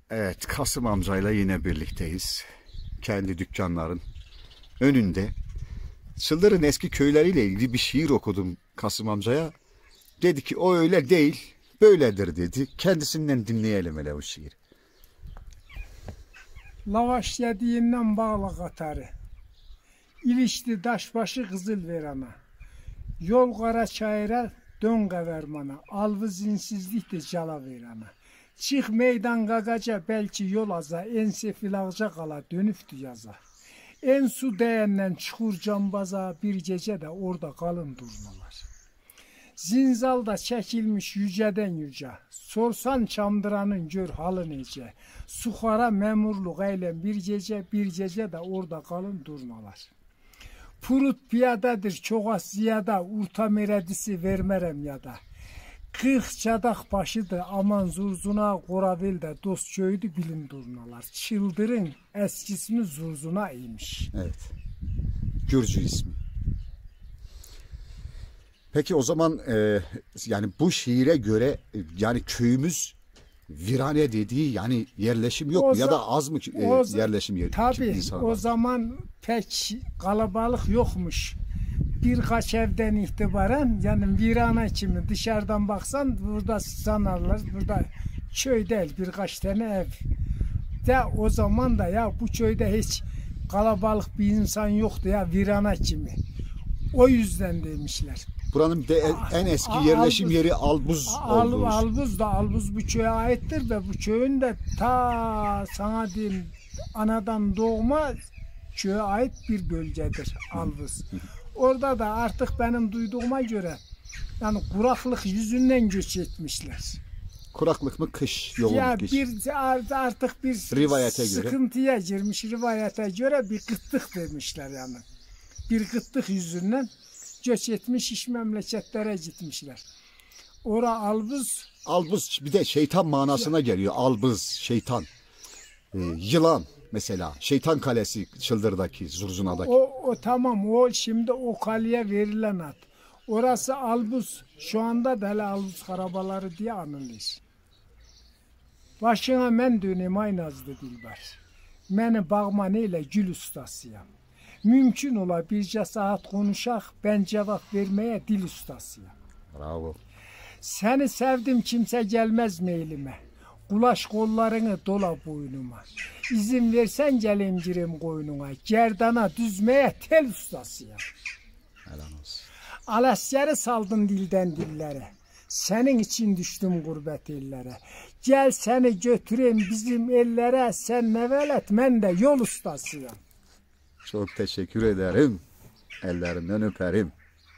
Evet, Kasım amcayla yine birlikteyiz. Kendi dükkanların önünde. Çıldır'ın eski köyleriyle ilgili bir şiir okudum Kasım amcaya. Dedi ki o öyle değil, böyledir dedi. Kendisinden dinleyelim hele o şiir. Lavaş yediğinden bağla katarı. İlişti daşbaşı kızıl verana. Yol kara çayıra dön kavermana. Alvı zinsizlikti cala verana. Çık meydan gagaca belki yol aza. En sefil ağaca kala dönüftü yaza. En su değenden çukur cambaza. Bir gece de orada kalın durmalar. Zinzalda çekilmiş yüceden yüce. Sorsan çamdıranın gör halı nece. Suxara memurluq eylem bir gece de orada kalın durmalar. Purut piyadadır çok az ziyada. Urta meredisi vermerem ya da. 40 çadak başıdır aman zurzuna. Qoraveldə dost köydü bilin durnalar. Çıldırın eskisini zurzuna iymiş. Evet. Gürcü ismi. Peki o zaman yani bu şiire göre yani köyümüz virane dediği yani yerleşim yok mu? Ya da az mı yerleşim yeri? Tabii o zaman pek kalabalık yokmuş. Birkaç evden itibaren yani virane kimi dışarıdan baksan burada sanarlar. Burada köy değil birkaç tane ev. De o zaman da ya bu köyde hiç kalabalık bir insan yoktu ya virane kimi. O yüzden demişler. Buranın en eski yerleşim yeri Albuz oldu. Albuz bu köye aittir ve bu köyün de ta sana diyeyim anadan doğma köye ait bir bölgedir Albuz. Orada da artık benim duyduğuma göre yani kuraklık yüzünden göç etmişler. Kuraklık mı kış yoğun ya geç. Artık bir rivayete sıkıntıya girmiş rivayete göre bir kıtlık demişler yani. Bir kıtlık yüzünden göç etmiş iş memleketlere gitmişler. Ora Albuz. Albuz bir de şeytan manasına geliyor. Albuz şeytan. Yılan mesela. Şeytan Kalesi Çıldır'daki, Zurzuna'daki. O tamam o şimdi o kaleye verilen ad. Orası Albuz. Şu anda da hele Albuz Karabaları diye anılır. Başına men döneyim aynazdı Dilber. Məni bağman ilə gül ustasıyam. Mümkün ola bircə saat konuşaq, ben cevap vermeye dil ustasıyam. Bravo. Seni sevdim kimse gelmez meylime. Qulaş kollarını dola boynuma. İzin versen gelim girim koynuna. Gerdana düzmeye tel ustasıyam. Helal olsun. Alasyarı saldın dilden dillere. Senin için düştüm gurbet ellere. Gel seni götüreyim bizim ellere. Sen ne velet ben de yol ustasıyam. Çok teşekkür ederim. Ellerinden öperim.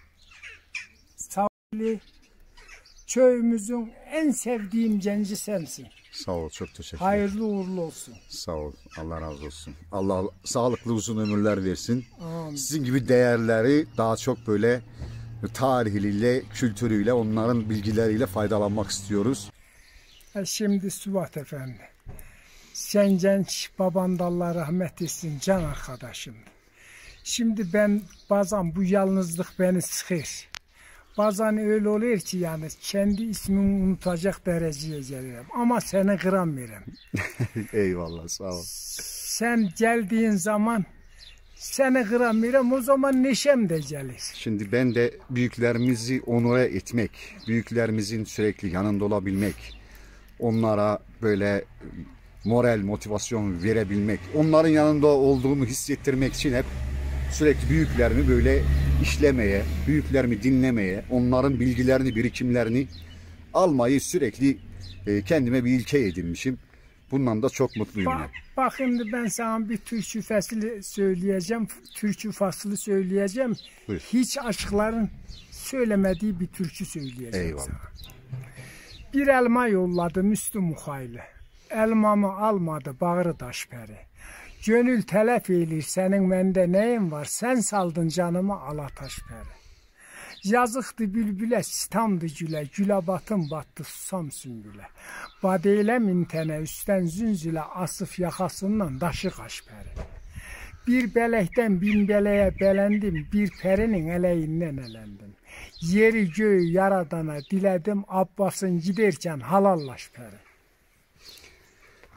Sağlı, köyümüzün en sevdiğim genci sensin. Sağ ol, çok teşekkür ederim. Hayırlı uğurlu olsun. Sağ ol, Allah razı olsun. Allah sağlıklı uzun ömürler versin. Amin. Sizin gibi değerleri daha çok böyle tarihiyle, kültürüyle, onların bilgileriyle faydalanmak istiyoruz. Şimdi Suvat Efendi. Sen genç, baban da Allah rahmet etsin, can arkadaşım. Şimdi ben bazen bu yalnızlık beni sıkır. Bazen öyle oluyor ki yani kendi ismimi unutacak dereceye gelirim. Ama seni kıramıyorum. Eyvallah, sağ ol. Sen geldiğin zaman seni kıramıyorum, o zaman neşem de gelir. Şimdi ben de büyüklerimizi onore etmek, büyüklerimizin sürekli yanında olabilmek, onlara böyle moral, motivasyon verebilmek, onların yanında olduğumu hissettirmek için hep sürekli büyüklerimi böyle işlemeye, büyüklerimi dinlemeye, onların bilgilerini, birikimlerini almayı sürekli kendime bir ilke edinmişim. Bundan da çok mutluyum. Bak şimdi ben sana bir türkü faslı söyleyeceğim. Türkü faslı söyleyeceğim. Buyur. Hiç aşkların söylemediği bir türkü söyleyeceğim. Eyvallah. Sana. Bir elma yolladı Müslüm Muhaylı. Elmamı almadı bağrı daşperi. Gönül tələf eylir senin məndə neyin var? Sen saldın canımı alataşperi. Yazıqdı bülbülə, sitamdı gülə. Gülə batın battı susam sümbülə. Badeylə mintənə üstən zünzülə. Asıf yaxasından daşı qaşpəri. Bir bələkdən bin bələyə bələndim. Bir pərinin ələyindən ələndim. Yeri göğü yaradana dilədim. Abbasın giderkən halallaş pəri.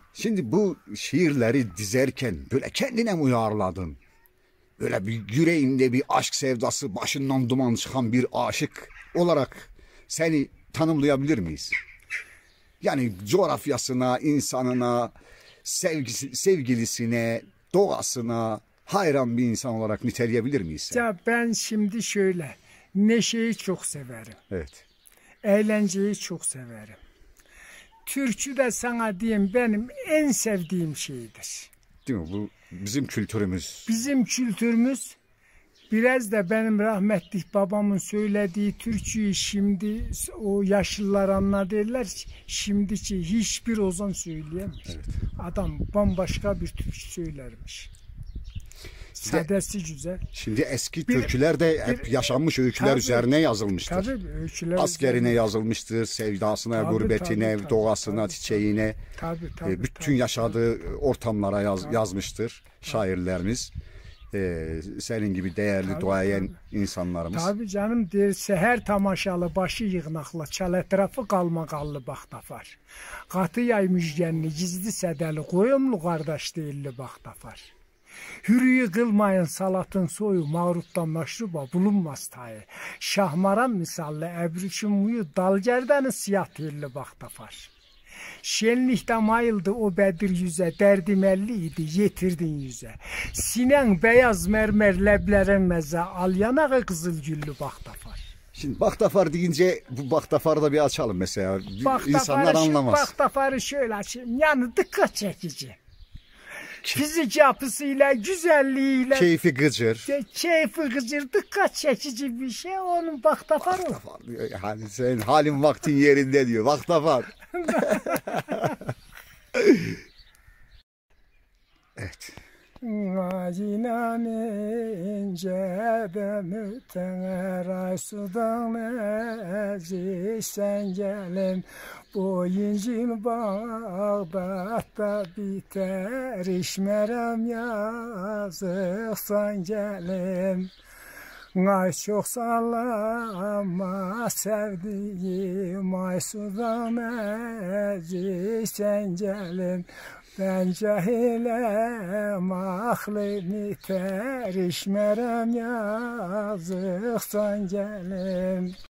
Şimdi bu şiirleri dizerken böyle kendine mi uyarladın? Böyle bir yüreğinde bir aşk sevdası, başından duman çıkan bir aşık olarak seni tanımlayabilir miyiz? Yani coğrafyasına, insanına, sevgilisine, doğasına hayran bir insan olarak niteleyebilir miyiz seni? Ya ben şimdi şöyle, neşeyi çok severim. Evet. Eğlenceyi çok severim. Türkü de sana diyeyim benim en sevdiğim şeydir. Değil mi? Bu bizim kültürümüz. Bizim kültürümüz biraz da benim rahmetli babamın söylediği türküyü şimdi o yaşlılar anladılar. Şimdiki hiçbir ozan söyleyemez. Evet. Adam bambaşka bir türkü söylermiş. Sadesi güzel. Şimdi eski türküler de hep yaşanmış öyküler tabii, üzerine yazılmıştır. Tabii öyküler Askerine üzerine. yazılmıştır, sevdasına, Tabii, gurbetine, tabii, doğasına, tabii, çiçeğine, Tabii, bütün yaşadığı ortamlara yazmıştır şairlerimiz. Senin gibi değerli duayen insanlarımız. Tabii canım, derse her tamaşalı başı yığnaqla, çal ətrafı qalmaqallı baxtafar. Qatı yay müjgənli, gizli sədəli, qoyumlu qardaş deyilli baxtafar. Hürüyü qılmayın salatın soyu, mağrubdan məşruba bulunmaz tayı. Şahmaran misallı, əbrükün muyu, dalgərdəni siyah telli baxtafar. Şenlikte mayıldı o Bedir yüze, derdim 50 idi, yetirdin yüze. Sinen beyaz mermer, leblerin meze, al yanağı kızıl güllü baktafar. Şimdi baktafar deyince bu baktafarı da bir açalım mesela. İnsanlar anlamaz. Baktafarı şöyle açayım, yani dikkat çekici. Fizik yapısıyla, güzelliğiyle. Keyfi gıcır. Keyfi gıcır, dikkat çekici bir şey, onun baktafarı. Baktafar diyor yani, senin halin vaktin yerinde diyor, baktafar. Evet. Acinan inceden öten ay sudan ezişsen gelin. Bu incin Bağdat'ta biter, işmerem yazıksan gelin. Ay çok sallama sevdiğim, ay sudan ezişsen gelin. Ben cahilem, aklımı terişmerem yazıksan gelin.